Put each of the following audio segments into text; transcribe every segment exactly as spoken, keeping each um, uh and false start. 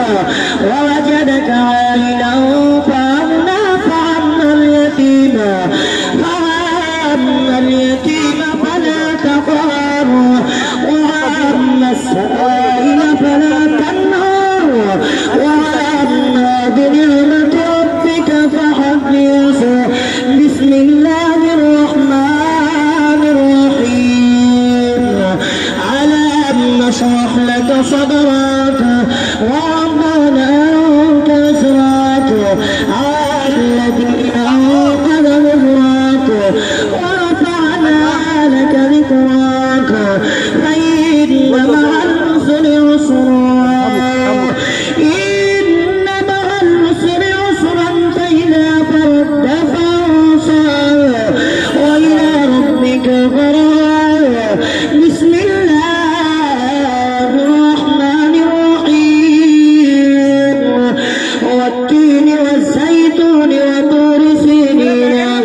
ووجدك عائلا فأغنى فأما اليتيم فأما اليتيم فلا تقهر وأما السائل فلا تنهر وأما بنعمة ربك فحدث. بسم الله الرحمن الرحيم. ألم نشرح لك صدرك ووضعنا عنك وزرك الذي أنقض ظهرك ورفعنا لك ذكرك فإن مع العسر يسرا إن مع العسر يسرا فإذا فرغت فانصب وإلى ربك فارغب. بسم الله الرحمن الرحيم. والتين والزيتون وطور سينين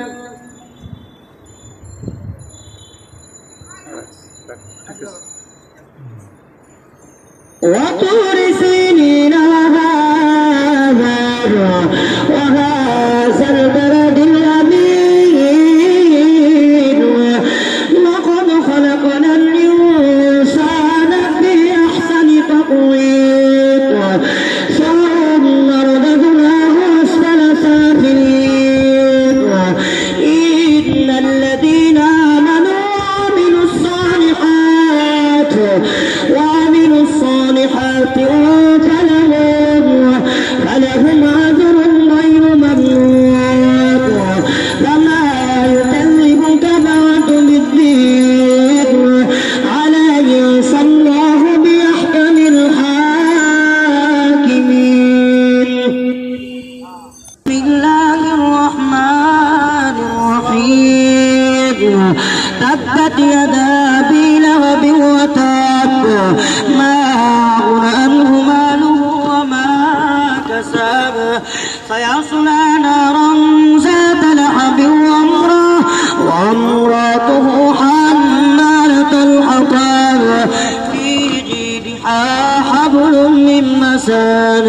وطور سينين وهذا وهذا البلد الأمين. لقد خلقنا الإنسان في أحسن تقويم ثم رددناه أسفل سافلين. إن الذين آمنوا وعملوا الصالحات وعملوا الصالحات فلهم فلهم أجر غير ممنون. فما يكذبك بعد بالدين أليس الله بأحكم الحاكمين. بسم الله الرحمن الرحيم. تبت يدا أبي لهب وتب ما أغنى عنه ماله وما كسب سيصلى نارا ذات لهب وامرأته حمالة الحطب في جيدها حبل من مسد.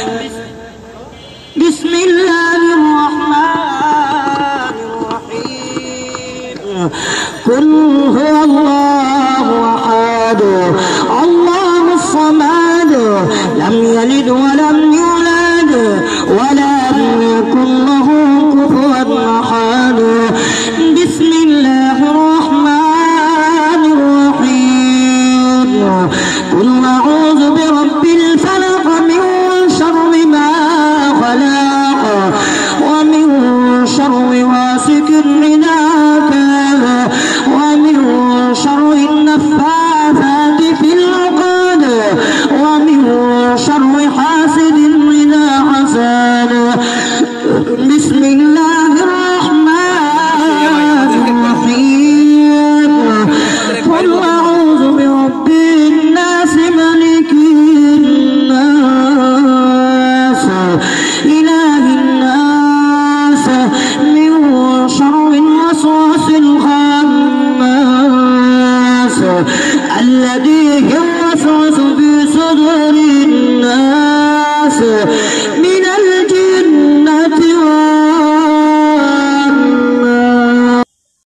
بسم الله الرحمن الرحيم. قل هو الله أحد الله الصمد لم يلد ولم يولد ولم يكن له كفوا أحد. بسم الله الرحمن الرحيم. قل أعوذ برب الفلق من شر ما خلق ومن شر غاسق إذا وقب ومن شر النفاثات في العقد ومن شر حاسد إذا حسد. بسم الله الرحمن الرحيم. قل أعوذ برب الناس ملك الناس إله الناس من شر الوسواس الخناس الذي يوسوس في صدور الناس من